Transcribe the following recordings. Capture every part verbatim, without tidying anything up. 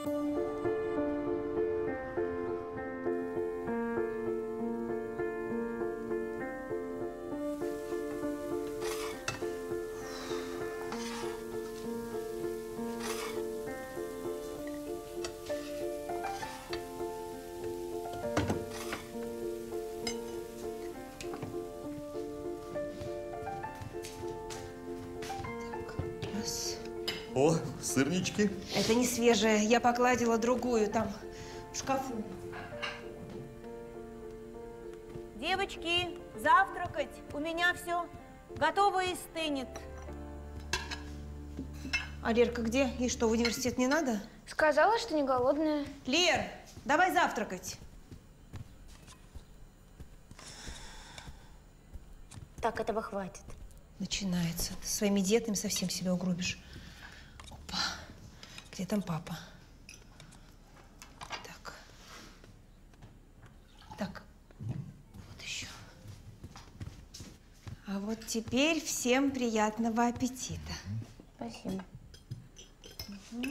О, сырнички. Это не свежее. Я покладила другую там, в шкафу. Девочки, завтракать. У меня все готово и стынет. А Лерка где? Ей что, в университет не надо? Сказала, что не голодная. Лер, давай завтракать. Так, этого хватит. Начинается. Ты своими диетами совсем себя угробишь. Опа. Где там папа? Так. Так. Вот еще. А вот теперь всем приятного аппетита. Спасибо. Угу.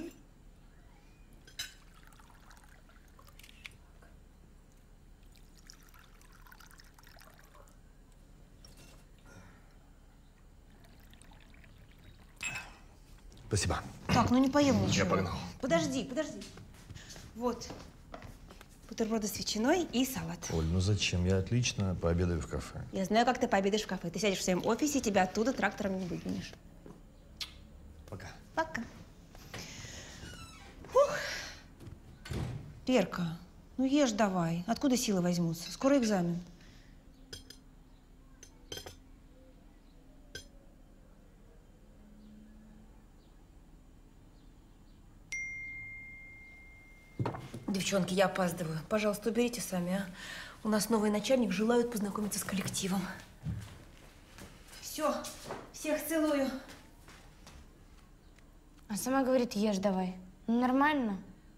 Спасибо. Так, ну не поем ничего. Я погнал. Подожди, подожди. Вот. Бутерброды с ветчиной и салат. Оль, ну зачем? Я отлично пообедаю в кафе. Я знаю, как ты пообедаешь в кафе. Ты сядешь в своем офисе, тебя оттуда трактором не выгонишь. Пока. Пока. Фух. Лерка, ну ешь давай. Откуда силы возьмутся? Скоро экзамен. Девчонки, я опаздываю. Пожалуйста, уберите сами, а? У нас новый начальник, желают познакомиться с коллективом. Все, всех целую. А сама говорит, ешь давай. Ну, нормально.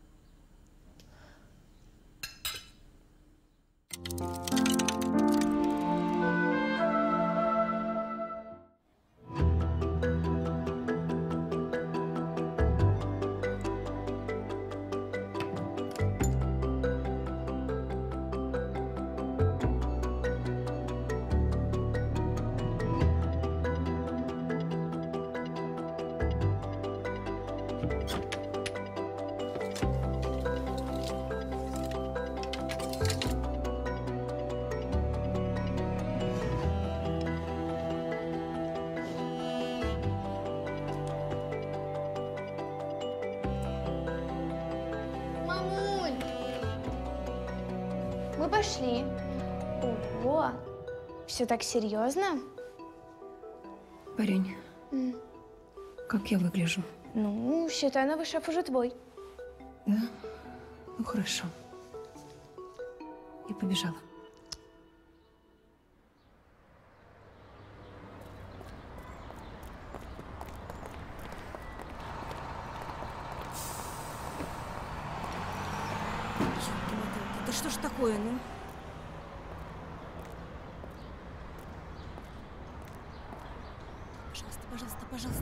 Мы пошли. Ого! Все так серьезно? Парень, Mm. как я выгляжу? Ну, считай, новый шеф уже твой. Да? Ну, хорошо. Я побежала. Да что ж такое, ну? Пожалуйста, пожалуйста, пожалуйста.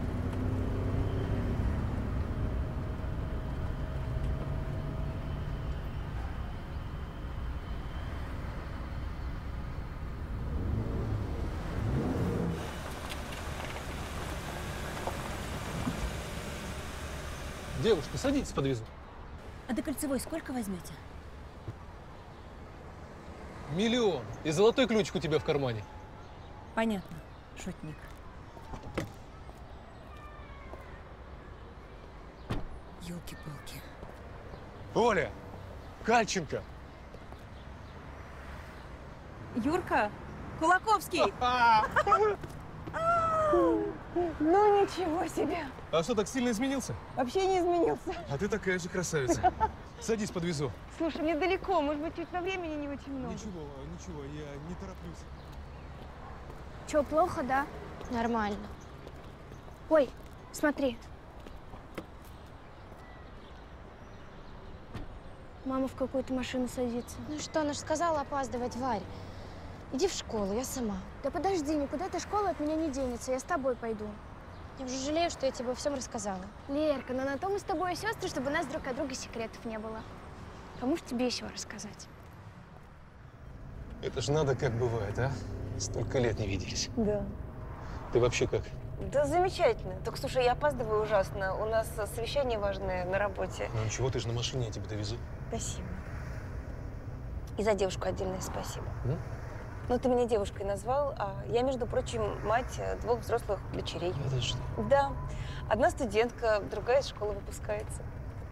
Девушка, садитесь, подвезу. А до Кольцевой сколько возьмете? Миллион. И золотой ключик у тебя в кармане. Понятно, шутник. Ёлки-палки. Оля! Кальченко! Юрка, Кулаковский! Ну ничего себе! А что, так сильно изменился? Вообще не изменился. А ты такая же красавица. Садись, подвезу. Слушай, мне далеко, может быть, чуть на времени не очень много. Ничего, ничего, я не тороплюсь. Че, плохо, да? Нормально. Ой, смотри. Мама в какую-то машину садится. Ну что, она же сказала опаздывать, Варь. Иди в школу, я сама. Да подожди, никуда эта школа от меня не денется, я с тобой пойду. Я уже жалею, что я тебе обо всем рассказала. Лерка, но на то мы с тобой и сестры, чтобы у нас друг от друга секретов не было. Кому ж тебе еще рассказать? Это ж надо как бывает, а? Столько лет не виделись. Да. Ты вообще как? Да замечательно. Только, слушай, я опаздываю ужасно. У нас совещание важное на работе. Ну ничего, ты же на машине, я тебя довезу. Спасибо. И за девушку отдельное спасибо. М? Ну, ты меня девушкой назвал, а я, между прочим, мать двух взрослых дочерей. Это что? Да. Одна студентка, другая из школы выпускается.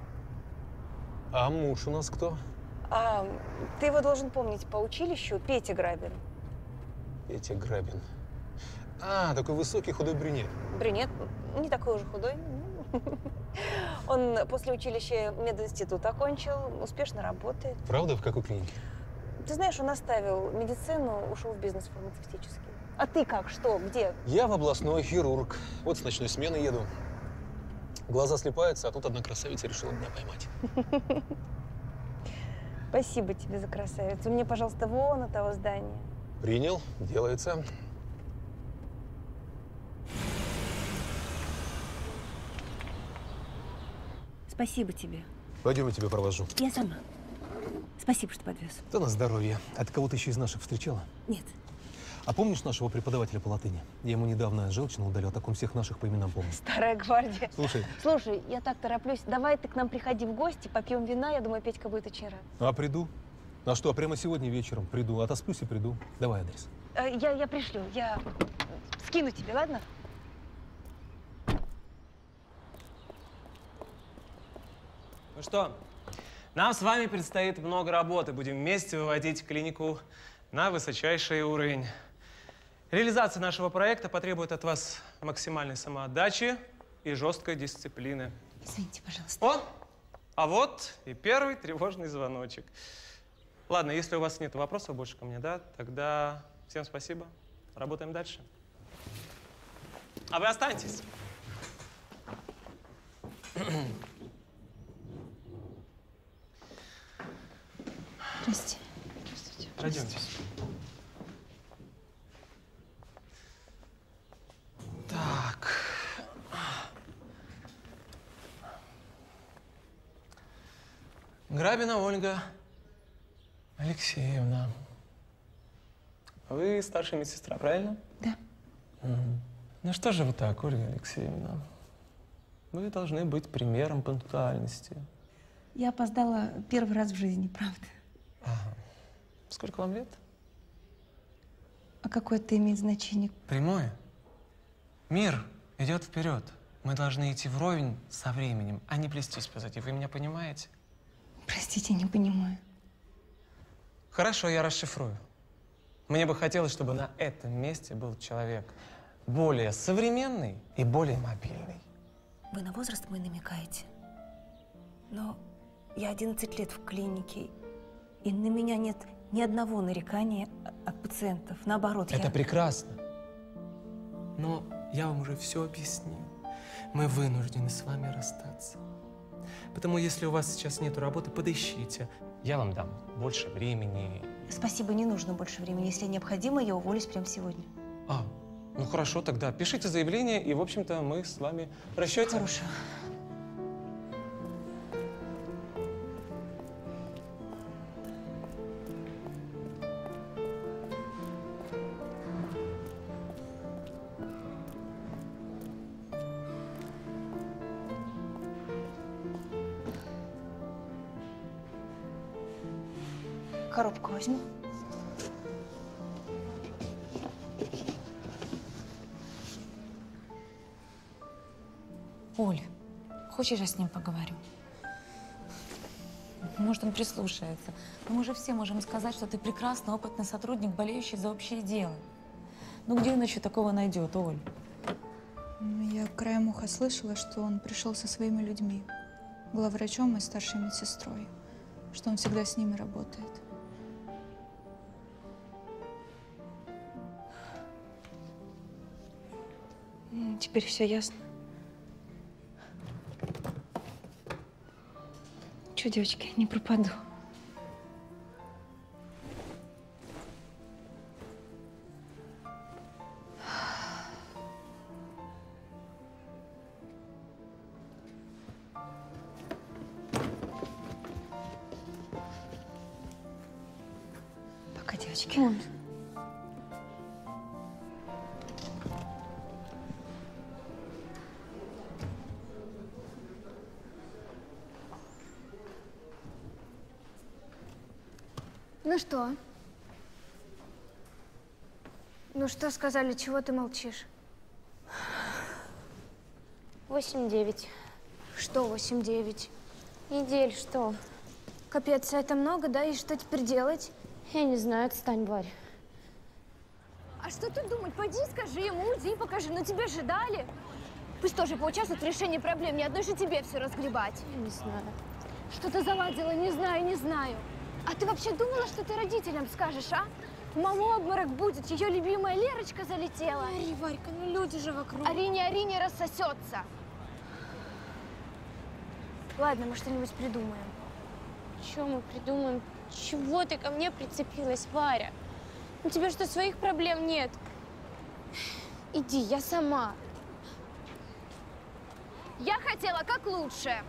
А муж у нас кто? А ты его должен помнить по училищу, Петя Грабин. Петя Грабин. А, такой высокий худой брюнет. Брюнет, не такой уже худой. Он после училища мединститут окончил, успешно работает. Правда? В какой клинике? Ты знаешь, он оставил медицину, ушел в бизнес фармацевтический. А ты как? Что? Где? Я в областной хирург. Вот с ночной смены еду. Глаза слепаются, а тут одна красавица решила меня поймать. Спасибо тебе за красавицу. Мне, пожалуйста, вон от того здания. Принял, делается. Спасибо тебе. Пойдем, я тебя провожу. Я сама. Спасибо, что подвез. Да на здоровье. А ты кого-то еще из наших встречала? Нет. А помнишь нашего преподавателя по латыни? Я ему недавно желчно удалил, так он всех наших по именам помнит. Старая гвардия. Слушай, Слушай, я так тороплюсь. Давай ты к нам приходи в гости, попьем вина. Я думаю, Петька будет очень рад. а приду? А что, прямо сегодня вечером приду. Отосплюсь и приду. Давай адрес. Э, Я, я пришлю. Я скину тебе, ладно? Ну что, нам с вами предстоит много работы. Будем вместе выводить клинику на высочайший уровень. Реализация нашего проекта потребует от вас максимальной самоотдачи и жесткой дисциплины. Извините, пожалуйста. О, а вот и первый тревожный звоночек. Ладно, если у вас нет вопросов больше ко мне, да, тогда всем спасибо. Работаем дальше. А вы останьтесь. Здрасте. Пройдемтесь. Так. Грабина Ольга Алексеевна. Вы старшая медсестра, правильно? Да. Мгм. Ну что же вы так, Ольга Алексеевна? Вы должны быть примером пунктуальности. Я опоздала первый раз в жизни, правда. Ага. Сколько вам лет? А какое это имеет значение? Прямое. Мир идет вперед. Мы должны идти вровень со временем, а не плестись позади. Вы меня понимаете? Простите, не понимаю. Хорошо, я расшифрую. Мне бы хотелось, чтобы на этом месте был человек более современный и более мобильный. Вы на возраст мой намекаете? Но я одиннадцать лет в клинике, и на меня нет ни одного нарекания от пациентов. Наоборот, Это я... прекрасно. Но я вам уже все объяснил. Мы вынуждены с вами расстаться. Потому если у вас сейчас нет работы, подыщите. Я вам дам больше времени. Спасибо, не нужно больше времени. Если необходимо, я уволюсь прямо сегодня. А, ну хорошо, тогда пишите заявление, и, в общем-то, мы с вами в расчете. Хорошо. Коробку возьму. Оль, хочешь, я с ним поговорю? Может, он прислушается. Но мы же все можем сказать, что ты прекрасный, опытный сотрудник, болеющий за общее дело. Ну где он еще такого найдет, Оль? Ну, я краем уха слышала, что он пришел со своими людьми, главврачом и старшей медсестрой, что он всегда с ними работает. М, Теперь все ясно. Че, девочки, не пропаду. девочки. Ой. Ну что? Ну что сказали, чего ты молчишь? Восемь-девять. Что восемь-девять? Недель, что? Капец, это много, да? И что теперь делать? Я не знаю, отстань, Варя. А что тут думать? Пойди, скажи ему, уйди, покажи. Ну тебе же дали. Пусть тоже поучаствует в решении проблем. Не одной же тебе все разгребать. Я не знаю. Что ты заладила? Не знаю, не знаю. А ты вообще думала, что ты родителям скажешь, а? Маму обморок будет, ее любимая Лерочка залетела. Ари, Варька, ну люди же вокруг. Арине, Арине рассосется. Ладно, мы что-нибудь придумаем. Что мы придумаем? Чего ты ко мне прицепилась, Варя? У тебя что, своих проблем нет? Иди, я сама. Я хотела как лучше.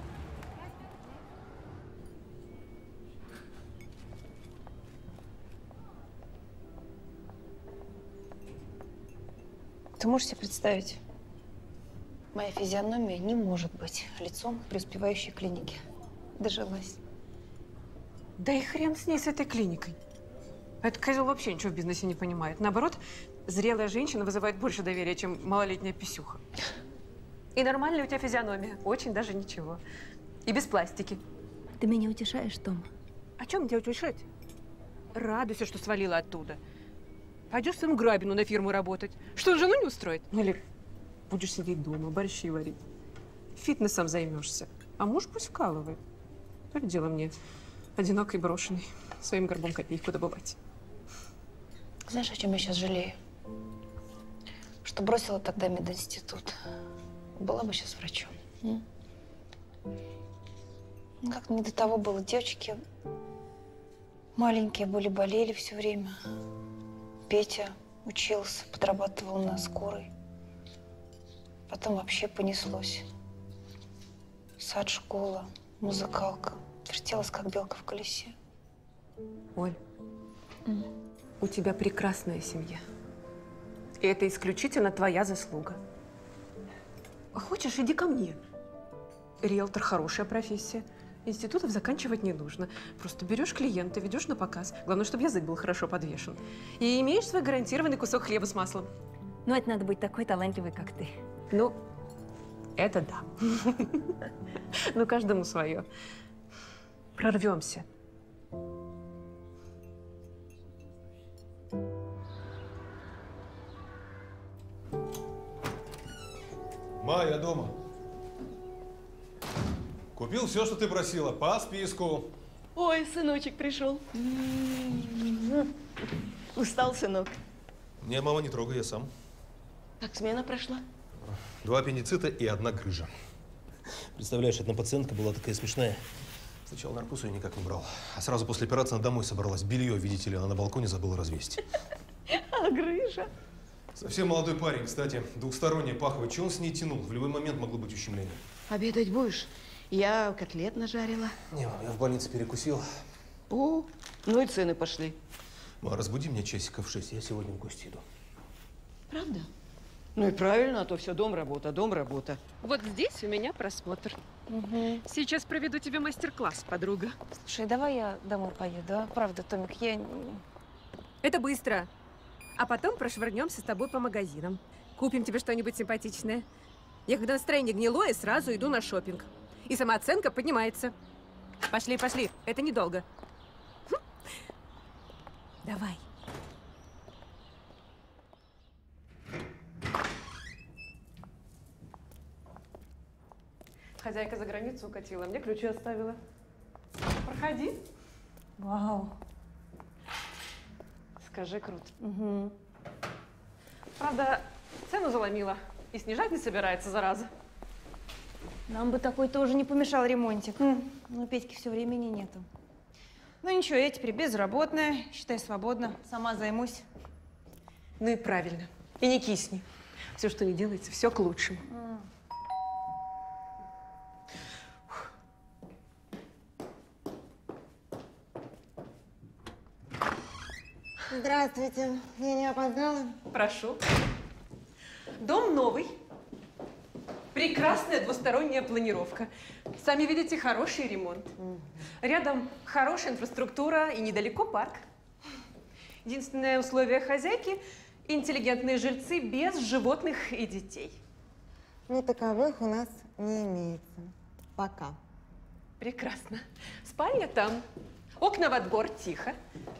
Ты можешь себе представить? Моя физиономия не может быть лицом преуспевающей клиники. Дожилась. Да и хрен с ней, с этой клиникой. Этот козел вообще ничего в бизнесе не понимает. Наоборот, зрелая женщина вызывает больше доверия, чем малолетняя писюха. И нормальная у тебя физиономия. Очень даже ничего. И без пластики. Ты меня утешаешь, Том? О чем тебя утешать? Радуйся, что свалила оттуда. Пойдешь с своим Грабину на фирму работать. Что, жену не устроит? Ну или будешь сидеть дома, борщи варить. Фитнесом займешься. А муж пусть вкалывает. То ли дело мне, одинокой, брошенной, своим горбом копейку добывать. Знаешь, о чем я сейчас жалею? Что бросила тогда мединститут. Была бы сейчас врачом. М? Ну, как не до того было. Девочки маленькие были, болели все время. Петя учился, подрабатывал на скорой. Потом вообще понеслось. Сад, школа, музыкалка. Вертелась, как белка в колесе. Оль, у тебя прекрасная семья. И это исключительно твоя заслуга. Хочешь, иди ко мне. Риэлтор – хорошая профессия. Институтов заканчивать не нужно. Просто берешь клиента, ведешь на показ. Главное, чтобы язык был хорошо подвешен. И имеешь свой гарантированный кусок хлеба с маслом. Ну, это надо быть такой талантливой, как ты. Ну, это да. Ну, каждому свое. Прорвемся. Ма, я дома. Купил все, что ты просила, по списку. Ой, сыночек пришел. Устал, сынок? Не, мама, не трогай, я сам. Как смена прошла? Два аппендицита и одна грыжа. Представляешь, одна пациентка была такая смешная. Сначала наркоз ее никак не брал, а сразу после операции она домой собралась. Белье, видите ли, она на балконе забыла развесить. А грыжа? Совсем молодой парень, кстати, двухсторонняя паховая. Чего он с ней тянул? В любой момент могло быть ущемление. Обедать будешь? Я котлет нажарила. Не, я в больнице перекусил. О, ну и цены пошли. Ма, разбуди меня часиков в шесть, я сегодня в гости иду. Правда? Ну и правильно, а то все дом работа, дом работа. Вот здесь у меня просмотр. Угу. Сейчас проведу тебе мастер-класс, подруга. Слушай, давай я домой поеду, а? Правда, Томик, я… Это быстро. А потом прошвырнемся с тобой по магазинам. Купим тебе что-нибудь симпатичное. Я когда настроение гнилое, сразу иду на шопинг. И самооценка поднимается. Пошли, пошли. Это недолго. Хм. Давай. Хозяйка за границу укатила, мне ключи оставила. Проходи. Вау. Скажи, круто. Угу. Правда, цену заломила. И снижать не собирается, зараза. Нам бы такой тоже не помешал ремонтик. Но у Петьки все времени нету. Ну ничего, я теперь безработная, считай, свободна. Сама займусь. Ну и правильно. И не кисни. Все, что не делается, все к лучшему. Здравствуйте. Я не опоздала? Прошу. Дом новый. Прекрасная двусторонняя планировка. Сами видите, хороший ремонт. Рядом хорошая инфраструктура и недалеко парк. Единственное условие хозяйки – интеллигентные жильцы без животных и детей. Ну, таковых у нас не имеется. Пока. Прекрасно. Спальня там. Окна во двор, тихо.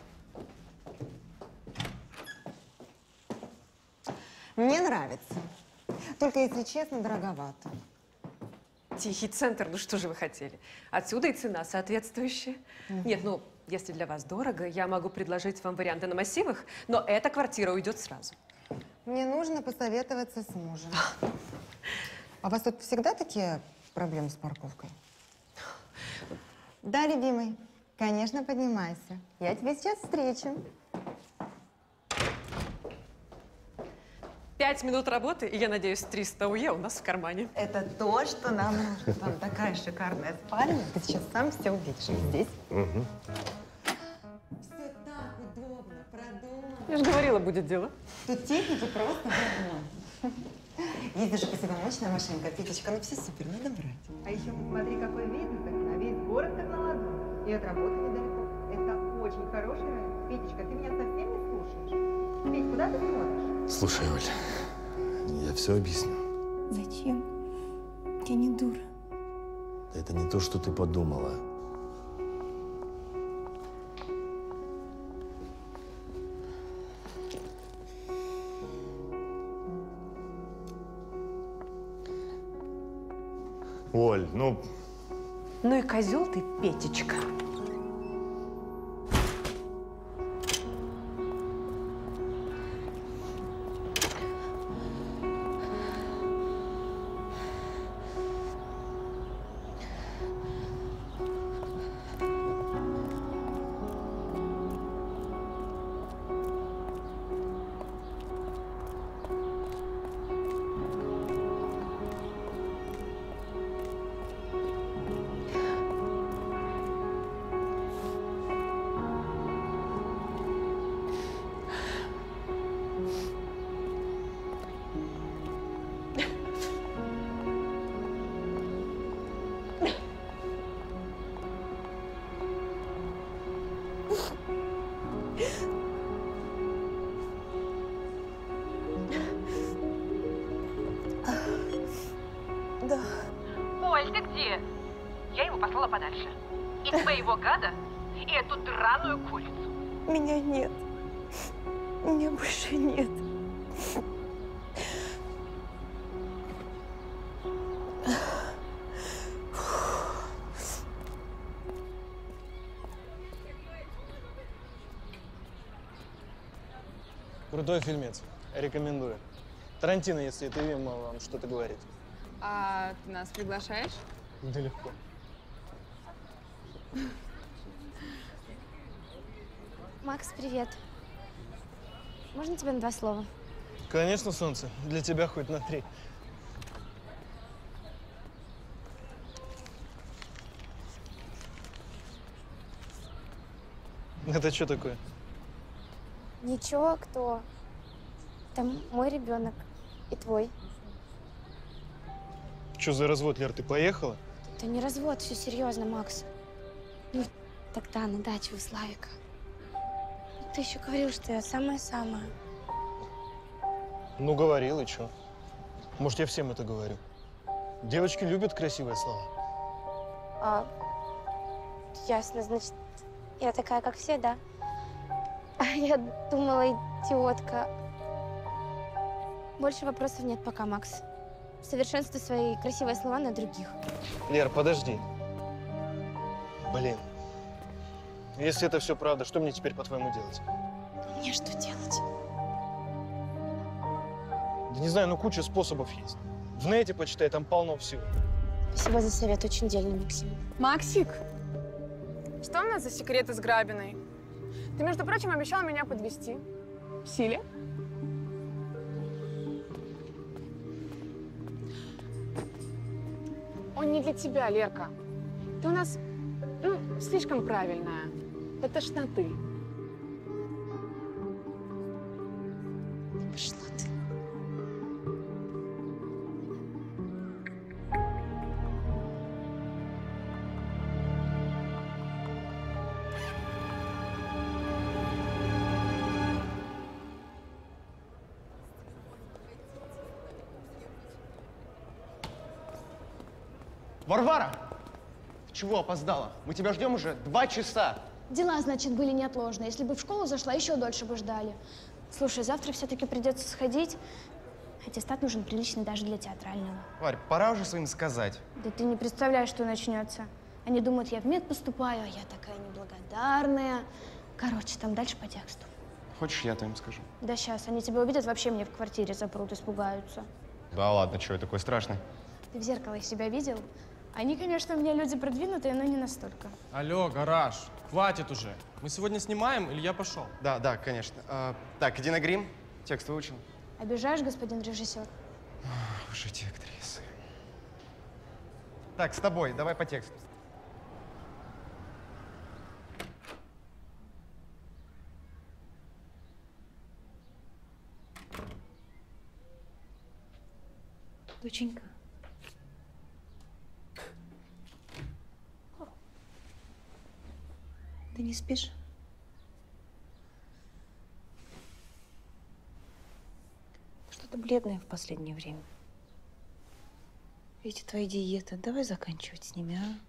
Мне нравится. Только, если честно, дороговато. Тихий центр, ну что же вы хотели? Отсюда и цена соответствующая. Угу. Нет, ну, если для вас дорого, я могу предложить вам варианты на массивах, но эта квартира уйдет сразу. Мне нужно посоветоваться с мужем. А у вас тут всегда такие проблемы с парковкой? Да, любимый, конечно, поднимайся. Я тебя сейчас встречу. Пять минут работы, и, я надеюсь, триста УЕ у нас в кармане. Это то, что нам нужно. Там такая шикарная спальня. Ты сейчас сам все увидишь. Здесь. Угу. Все так удобно, продумано. Я же говорила, будет дело. Тут техники просто давно. Есть даже посудомоечная машинка, Петечка, ну все супер, надо брать. А еще посмотри, какой вид из окна. Весь город как на ладони. И от работы недалеко. Это очень хороший район. Петечка, ты меня совсем не слушаешь? Петь, куда ты смотришь? Слушай, Оль, я все объясню. Зачем? Я не дура. Это не то, что ты подумала. Оль, ну… Ну и козел ты, Петечка. Да. Оль, ты где? Я его послала подальше. И твоего гада, и эту драную курицу. Меня нет. Меня больше нет. Крутой фильмец. Рекомендую. Тарантино, если это имя вам что-то говорит. А ты нас приглашаешь? Да легко. Макс, привет. Можно тебя на два слова? Конечно, солнце. Для тебя хоть на три. Это что такое? Ничего, кто? Там мой ребенок и твой. Что за развод, Лер, ты поехала? Это не развод, все серьезно, Макс. Ну, тогда на даче у Славика. Ты еще говорил, что я самая-самая. Ну, говорил, и что? Может, я всем это говорю? Девочки любят красивые слова. А, ясно, значит, я такая, как все, да? А я думала, идиотка. Больше вопросов нет пока, Макс. Совершенствуй свои красивые слова на других. Лер, подожди. Блин. Если это все правда, что мне теперь, по-твоему, делать? Мне что делать? Да не знаю, ну куча способов есть. В нете почитай, там полно всего. Спасибо за совет, очень дельный, Максим. Максик, что у нас за секреты с Грабиной? Ты, между прочим, обещал меня подвезти. В силе? Он не для тебя, Лерка. Ты у нас, ну, слишком правильная. До тошноты. Варвара! Ты чего опоздала? Мы тебя ждем уже два часа. Дела, значит, были неотложные. Если бы в школу зашла, еще дольше бы ждали. Слушай, завтра все-таки придется сходить. Аттестат нужен приличный даже для театрального. Варь, пора уже своим сказать. Да ты не представляешь, что начнется. Они думают, я в мед поступаю, а я такая неблагодарная. Короче, там дальше по тексту. Хочешь, я твоим скажу? Да сейчас, они тебя увидят, вообще мне в квартире запрут, испугаются. Да ладно, что я такой страшный? Ты в зеркало их себя видел? Они, конечно, у меня люди продвинутые, но не настолько. Алло, гараж, хватит уже. Мы сегодня снимаем, или я пошел? Да, да, конечно. А, так, иди на грим. Текст выучил? Обижаешь, господин режиссер? Ох, уж эти актрисы. Так, с тобой, давай по тексту. Доченька. Ты не спишь? Что-то бледное в последнее время. Эти твои диеты, давай заканчивать с ними, а?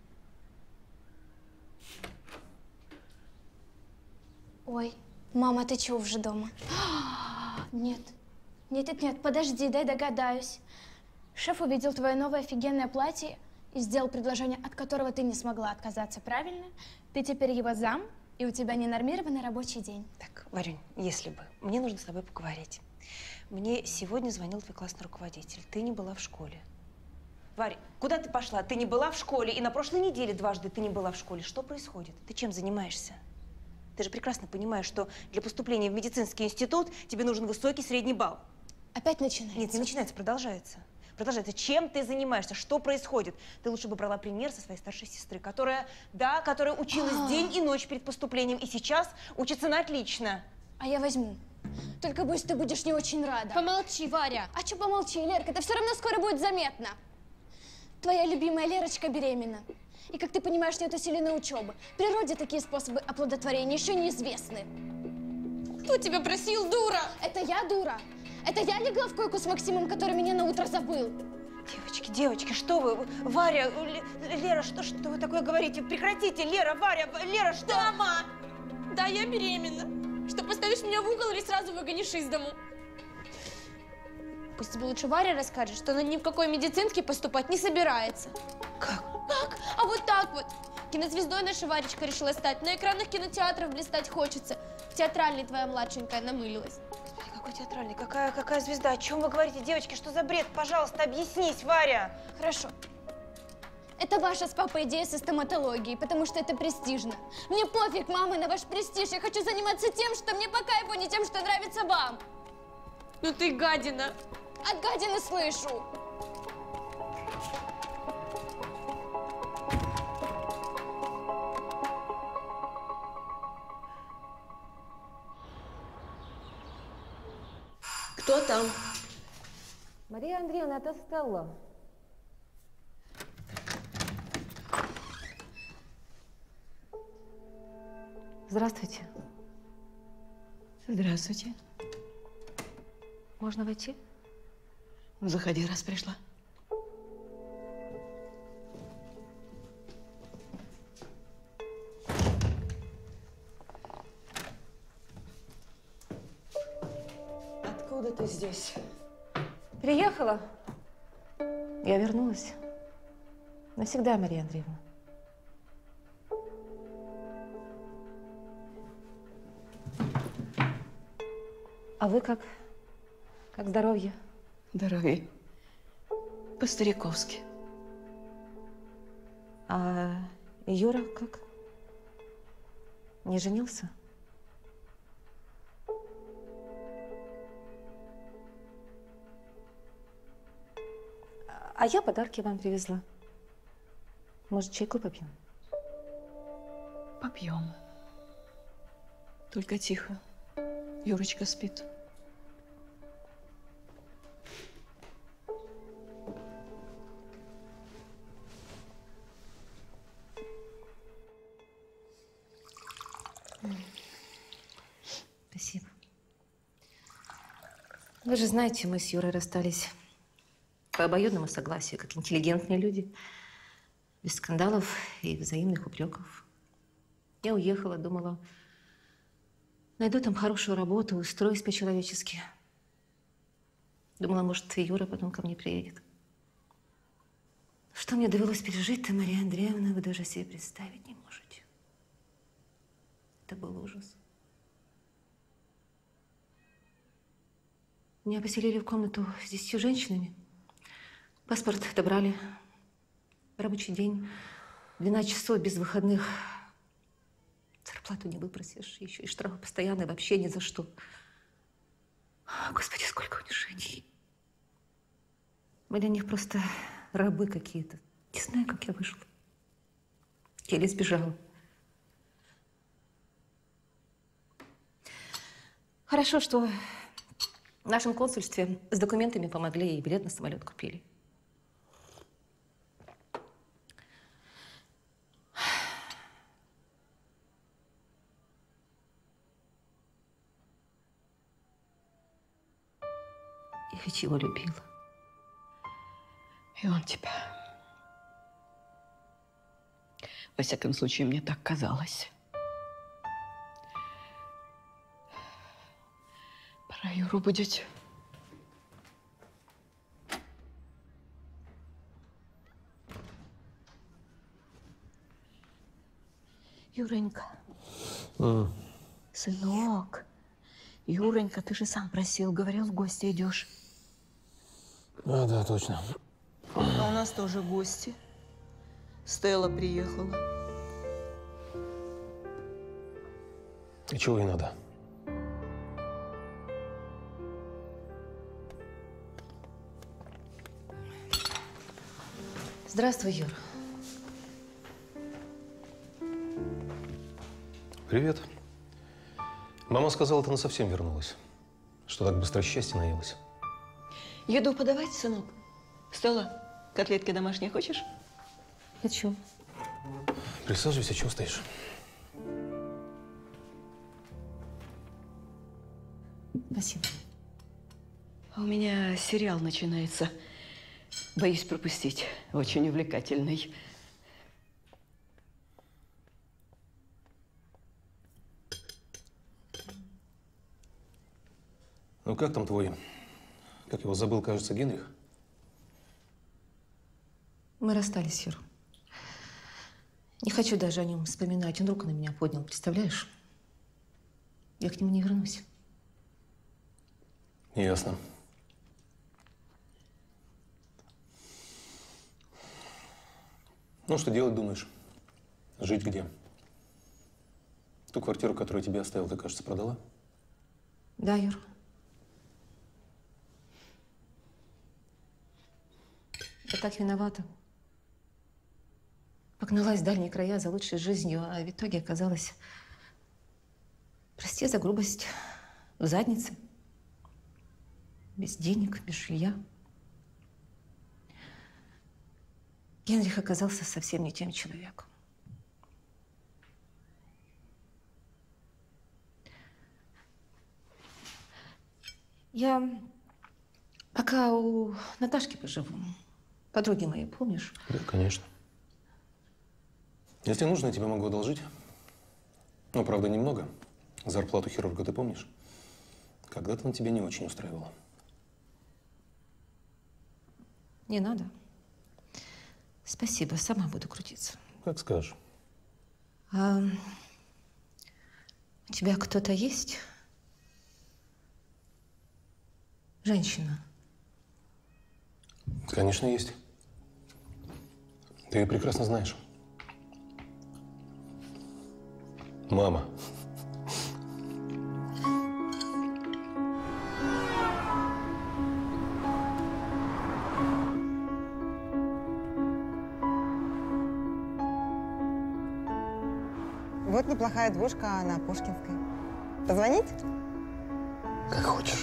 Ой, мама, ты чего уже дома? Нет. Нет, нет, нет, подожди, дай догадаюсь. Шеф увидел твое новое офигенное платье и сделал предложение, от которого ты не смогла отказаться, правильно? Ты теперь его зам, и у тебя ненормированный рабочий день. Так, Варюнь, если бы. Мне нужно с тобой поговорить. Мне сегодня звонил твой классный руководитель. Ты не была в школе. Варя, куда ты пошла? Ты не была в школе, и на прошлой неделе дважды ты не была в школе. Что происходит? Ты чем занимаешься? Ты же прекрасно понимаешь, что для поступления в медицинский институт тебе нужен высокий средний балл. Опять начинается? Нет, не начинается, продолжается. Продолжается. Чем ты занимаешься? Что происходит? Ты лучше бы брала пример со своей старшей сестры, которая, да, которая училась А. день и ночь перед поступлением, и сейчас учится на отлично. А я возьму. Только боюсь, ты будешь не очень рада. Помолчи, Варя. А что помолчи, Лерка? Это все равно скоро будет заметно. Твоя любимая Лерочка беременна. И, как ты понимаешь, нет усиленной учебы. В природе такие способы оплодотворения еще неизвестны. Кто тебя просил, дура? Это я дура. Это я легла в койку с Максимом, который меня на утро забыл. Девочки, девочки, что вы? Варя, Л- Лера, что, что вы такое говорите? Прекратите, Лера, Варя, Лера, что? Мама! Да, я беременна. Что, поставишь меня в угол или сразу выгонишь из дому? Пусть тебе лучше Варя расскажет, что она ни в какой медицинке поступать не собирается. Как? Как? А вот так вот. Кинозвездой наша Варечка решила стать. На экранах кинотеатров блистать хочется. Театральной твоя младшенькая намылилась. Господи, какой театральный? Какая, какая звезда? О чем вы говорите, девочки? Что за бред? Пожалуйста, объяснись, Варя. Хорошо. Это ваша с папой идея со стоматологией, потому что это престижно. Мне пофиг, мама, на ваш престиж. Я хочу заниматься тем, что мне по кайфу, а не тем, что нравится вам. Ну ты гадина. От гадины слышу. Кто там? Мария Андреевна, это Стелла. Здравствуйте. Здравствуйте. Можно войти? Заходи, раз пришла. Откуда ты здесь? Приехала. Я вернулась. Навсегда, Мария Андреевна. А вы как? Как здоровье? Здоровье. По-стариковски. А Юра как? Не женился? А я подарки вам привезла. Может, чайку попьем? Попьем. Только тихо. Юрочка спит. Спасибо. Вы же знаете, мы с Юрой расстались по обоюдному согласию, как интеллигентные люди. Без скандалов и взаимных упреков. Я уехала, думала, найду там хорошую работу, устроюсь по-человечески. Думала, может, и Юра потом ко мне приедет. Что мне довелось пережить-то, Мария Андреевна, вы даже себе представить не можете. Это был ужас. Меня поселили в комнату с десятью женщинами. Паспорт отобрали. Рабочий день, двенадцать часов без выходных. Зарплату не выпросишь, еще и штрафы постоянные, вообще ни за что. Господи, сколько унижений. Мы для них просто рабы какие-то. Не знаю, как я вышла. Еле сбежала. Хорошо, что в нашем консульстве с документами помогли и билет на самолет купили. Я ведь его любила. И он тебя. Во всяком случае, мне так казалось. Пора Юру будить. Юренька. Mm. Сынок. Юренька, ты же сам просил, говорил, в гости идешь. А, да, точно. А у нас тоже гости. Стелла приехала. И чего ей надо? Здравствуй, Юр. Привет. Мама сказала, ты насовсем вернулась. Что так быстро счастья наелась. Еду подавать, сынок? Стелла, котлетки домашние хочешь? Хочу. Присаживайся, чего стоишь? Спасибо. У меня сериал начинается. Боюсь пропустить. Очень увлекательный. Ну как там твой, как его забыл, кажется, Генрих? Мы расстались, Юр. Не хочу даже о нем вспоминать. Он руку на меня поднял, представляешь? Я к нему не вернусь. Ясно. Ну, что делать, думаешь? Жить где? Ту квартиру, которую я тебе оставил, ты, кажется, продала? Да, Юр. Я так виновата. Погналась в дальние края за лучшей жизнью, а в итоге оказалась, прости за грубость, в заднице. Без денег, без жилья. Генрих оказался совсем не тем человеком. Я пока у Наташки поживу. Подруги мои, помнишь? Да, конечно. Если нужно, я тебе могу одолжить. Ну, правда, немного. Зарплату хирурга ты помнишь? Когда-то он тебя не очень устраивала. Не надо. Спасибо, сама буду крутиться. Как скажешь. А у тебя кто-то есть? Женщина. Конечно, есть. Ты ее прекрасно знаешь. Мама. Вот неплохая двушка на Пушкинской. Позвонить? Как хочешь.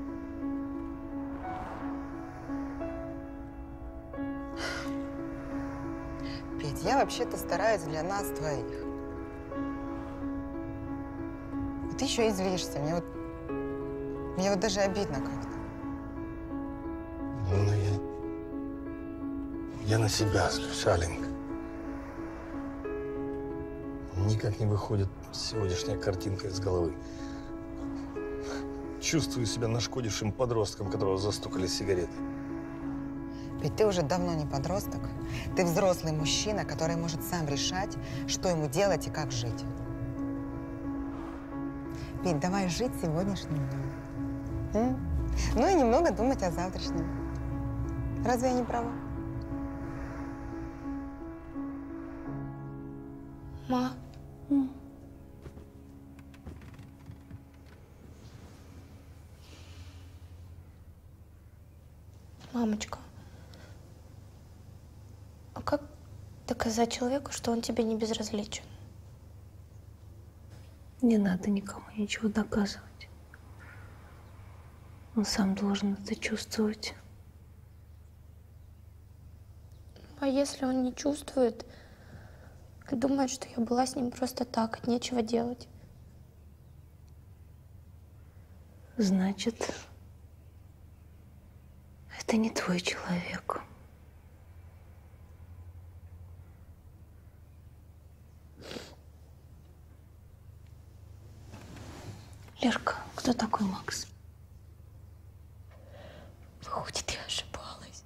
Петь, я вообще-то стараюсь для нас двоих. И ты еще и злишься. Мне вот, мне вот даже обидно как-то. Ну, я... Я на себя злюсь, Аленька. Никак не выходит сегодняшняя картинка из головы. Чувствую себя нашкодившим подростком, которого застукали сигареты. Ведь ты уже давно не подросток. Ты взрослый мужчина, который может сам решать, что ему делать и как жить. Петь, давай жить сегодняшним днем. М? Ну и немного думать о завтрашнем. Разве я не права? Ма. Мамочка, а как доказать человеку, что он тебе не безразличен? Не надо никому ничего доказывать. Он сам должен это чувствовать. А если он не чувствует, и думает, что я была с ним просто так, от нечего делать? Значит, это не твой человек. Лерка, кто такой Макс? Выходит, я ошибалась.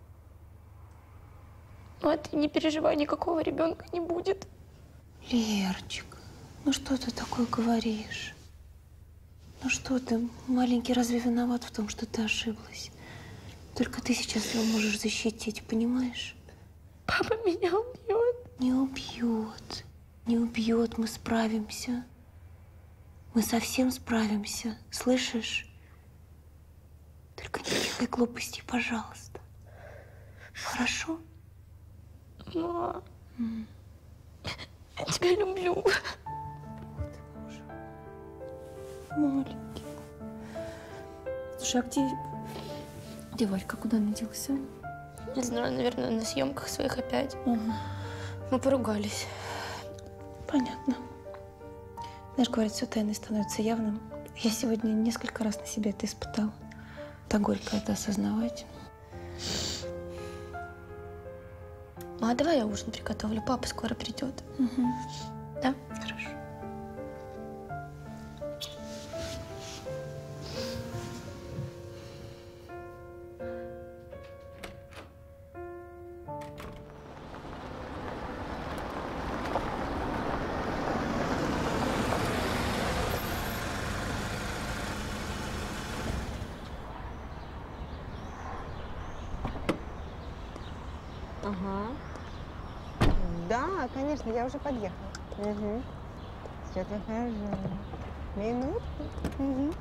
Ну, а ты не переживай, никакого ребенка не будет. Лерчик, ну что ты такое говоришь? Ну что ты, маленький, разве виноват в том, что ты ошиблась? Только ты сейчас его можешь защитить, понимаешь? Папа меня убьет. Не убьет. Не убьет, мы справимся. Мы совсем справимся, слышишь? Только не делай глупостей, пожалуйста. Хорошо? Ма, mm. я тебя люблю. Маленький. Слушай, а где... Где Валька? Куда она делась, а? Не знаю, наверное, на съемках своих опять. Ага. Мы поругались. Понятно. Знаешь, говорят, все тайное становится явным. Я сегодня несколько раз на себе это испытала. Так горько это осознавать. А давай я ужин приготовлю. Папа скоро придет. Угу. Да? Хорошо. Ага. Да, конечно, я уже подъехала. Угу. Сейчас выхожу. Минутку. Угу.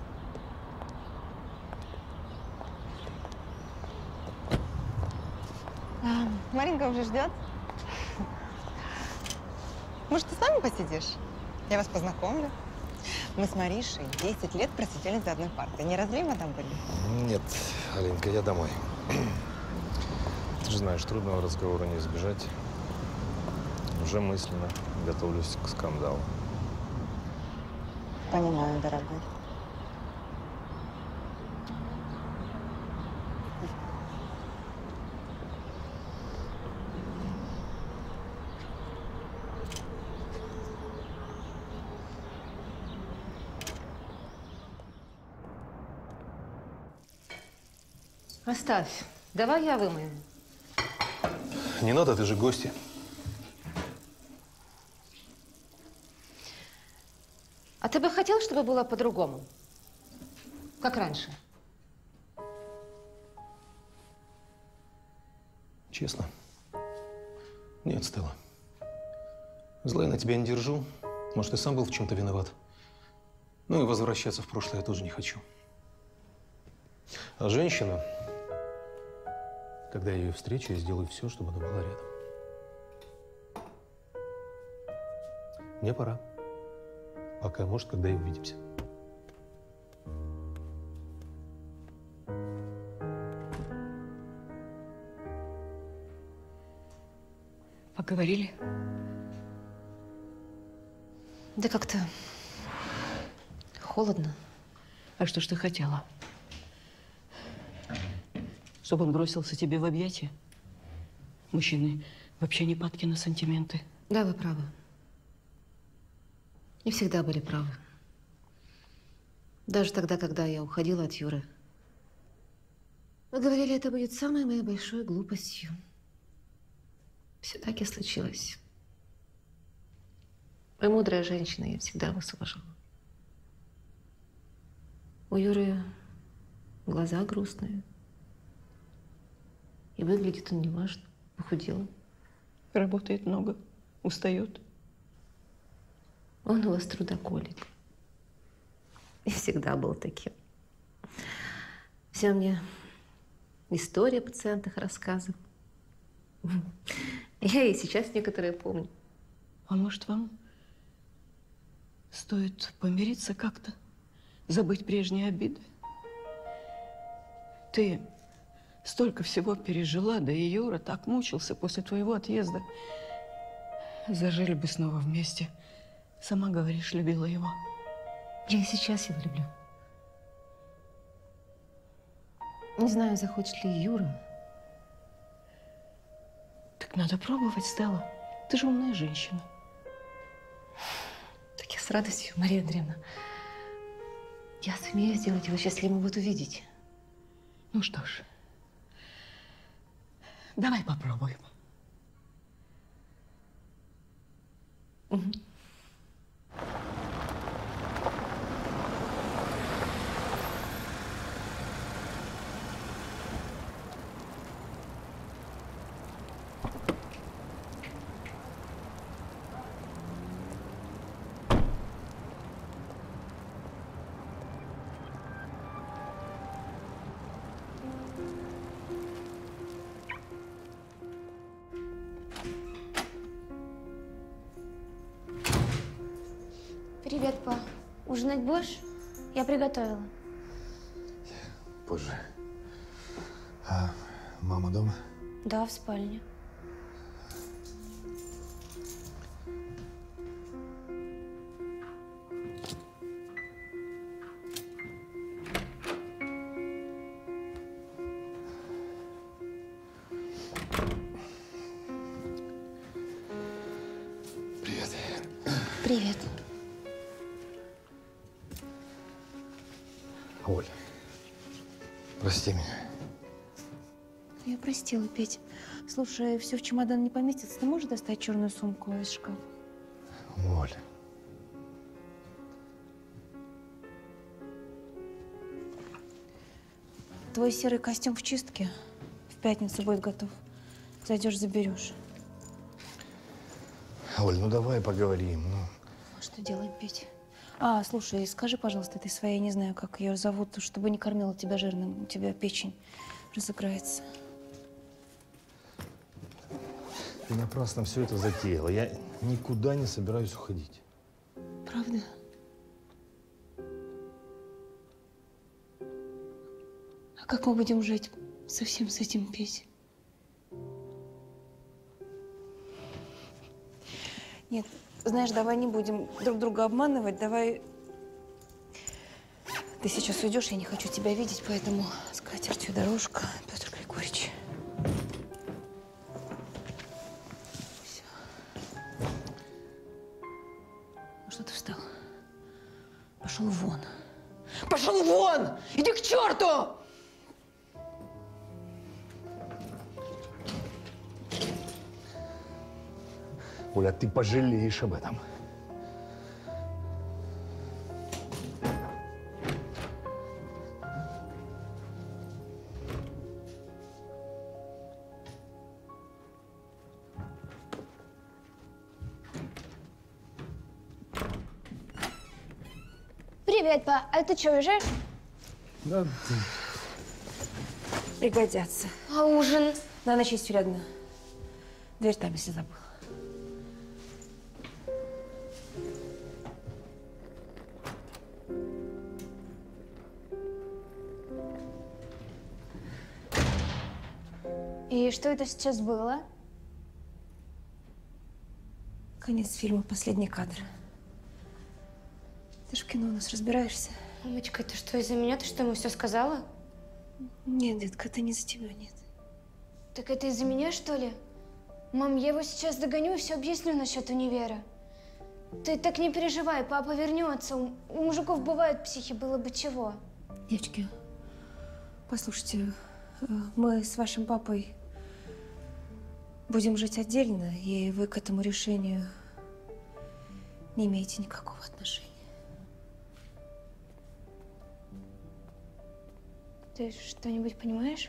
А, Маринка уже ждет. Может, ты с нами посидишь? Я вас познакомлю. Мы с Маришей десять лет просидели за одной партой. Не разлей мы там были? Нет, Алинка, я домой. Ты же знаешь, трудного разговора не избежать. Уже мысленно готовлюсь к скандалу. Понимаю, дорогой. Оставь. Давай я вымою. Не надо, ты же гости. А ты бы хотел, чтобы было по-другому? Как раньше? Честно? Нет, Стелла. Зла я на тебя не держу. Может, ты сам был в чем-то виноват. Ну и возвращаться в прошлое я тоже не хочу. А женщина, когда я ее встречу, я сделаю все, чтобы она была рядом. Мне пора. Пока, может, когда и увидимся. Поговорили? Да как-то холодно. А что ж ты хотела? Чтобы он бросился тебе в объятия? Мужчины вообще не падки на сантименты. Да, вы правы. И всегда были правы. Даже тогда, когда я уходила от Юры. Вы говорили, это будет самой моей большой глупостью. Все так и случилось. Вы мудрая женщина, я всегда вас уважала. У Юры глаза грустные. И выглядит он неважно, похудел. Работает много, устает. Он у вас трудоголик. И всегда был таким. Вся мне история о пациентах рассказывал. Я и сейчас некоторые помню. А может, вам стоит помириться как-то? Забыть прежние обиды? Ты столько всего пережила, да и Юра так мучился после твоего отъезда. Зажили бы снова вместе. Сама говоришь, любила его. Я и сейчас его люблю. Не знаю, захочет ли Юра. Так надо пробовать, Стелла. Ты же умная женщина. Так я с радостью, Мария Андреевна. Я сумею сделать его счастливым, вот увидеть. Ну что ж, давай попробуем. Угу. Привет, па. Ужинать будешь? Я приготовила. Позже. А мама дома? Да, в спальне. Привет. Привет. Оль, прости меня. Я простила, Петь. Слушай, все в чемодан не поместится. Ты можешь достать черную сумку из шкафа? Оль. Твой серый костюм в чистке. В пятницу будет готов. Зайдешь, заберешь. Оль, ну давай поговорим. Ну. А что делаем, Петь? А, слушай, скажи, пожалуйста, ты своей, не знаю, как ее зовут, чтобы не кормила тебя жирным. У тебя печень разыграется. Ты напрасно все это затеяла. Я никуда не собираюсь уходить. Правда? А как мы будем жить совсем с этим, Петь? Нет, знаешь, давай не будем друг друга обманывать, давай… Ты сейчас уйдешь, я не хочу тебя видеть, поэтому с катертью дорожка, Петр Григорьевич. Все. Ну что ты встал? Пошел вон. Пошел вон! Иди к черту! Оля, ты пожалеешь об этом. Привет, па. А ты что, уезжаешь? Да, ты… Пригодятся. А ужин? На ночь есть вредно. Дверь там, если забыл. И что это сейчас было? Конец фильма, последний кадр. Ты ж в кино у нас разбираешься. Мамочка, это что, из-за меня? Ты что, ему все сказала? Нет, детка, это не за тебя, нет. Так это из-за меня, что ли? Мам, я его сейчас догоню и все объясню насчет универа. Ты так не переживай, папа вернется. У, у мужиков бывают психи, было бы чего. Девочки, послушайте, мы с вашим папой будем жить отдельно, и вы к этому решению не имеете никакого отношения. Ты что-нибудь понимаешь?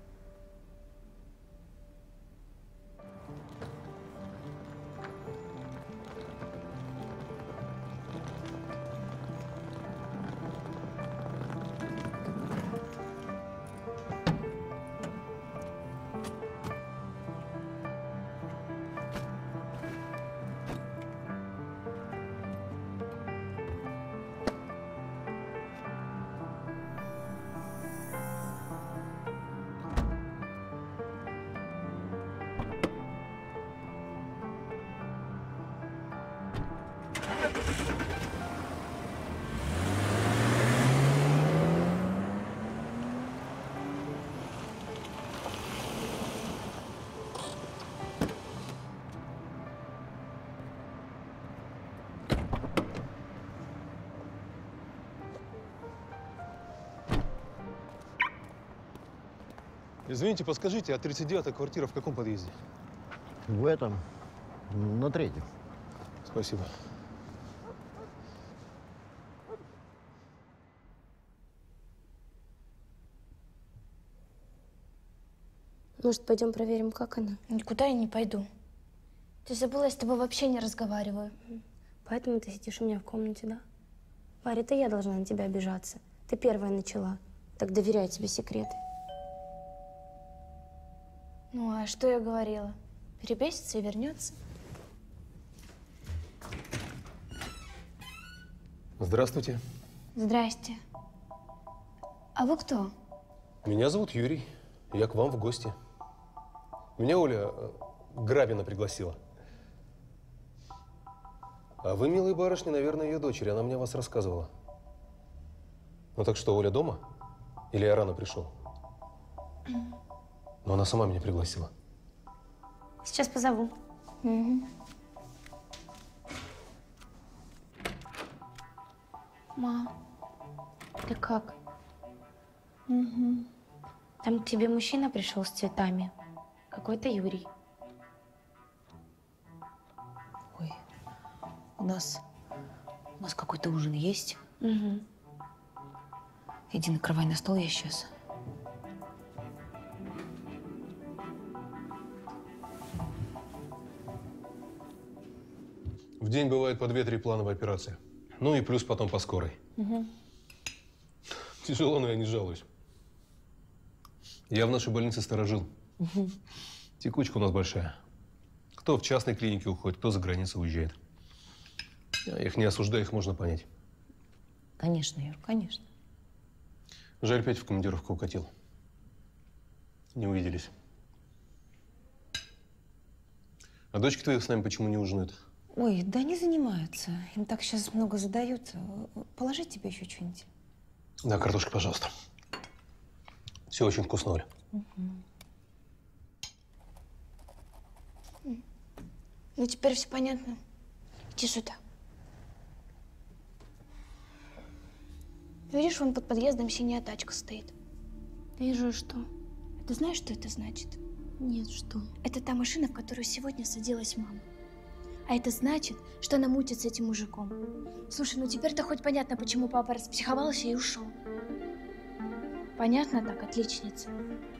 Извините, подскажите, а тридцать девятая квартира в каком подъезде? В этом, на третьем. Спасибо. Может, пойдем проверим, как она? Никуда я не пойду. Ты забыла, я с тобой вообще не разговариваю. Поэтому ты сидишь у меня в комнате, да? Варя, это я должна на тебя обижаться. Ты первая начала. Так доверяю тебе секреты. Ну, а что я говорила? Перебесится и вернется. Здравствуйте. Здрасте. А вы кто? Меня зовут Юрий. Я к вам в гости. Меня Оля э, Грабина пригласила. А вы, милые барышни, наверное, ее дочери. Она мне о вас рассказывала. Ну так что, Оля дома? Или я рано пришел? Но она сама меня пригласила. Сейчас позову. Угу. Ма, ты как? Угу. Там к тебе мужчина пришел с цветами. Какой-то Юрий. Ой, у нас, у нас какой-то ужин есть? Угу. Иди накрывай на стол, я сейчас. В день бывает по две-три плановые операции. Ну и плюс потом по скорой. Угу. Тяжело, но я не жалуюсь. Я в нашей больнице сторожил. Угу. Текучка у нас большая. Кто в частной клинике уходит, кто за границу уезжает. Я их не осуждаю, их можно понять. Конечно, Юр, конечно. Жаль, Петя в командировку укатил. Не увиделись. А дочки твои с нами почему не ужинают? Ой, да они занимаются. Им так сейчас много задают. Положить тебе еще что-нибудь? Да, картошка, пожалуйста. Все очень вкусно, Оля. Угу. Ну, теперь все понятно. Иди сюда. Видишь, вон под подъездом синяя тачка стоит. Вижу, что? Ты знаешь, что это значит? Нет, что? Это та машина, в которую сегодня садилась мама. А это значит, что она мутит с этим мужиком. Слушай, ну теперь-то хоть понятно, почему папа распсиховался и ушел. Понятно так, отличница?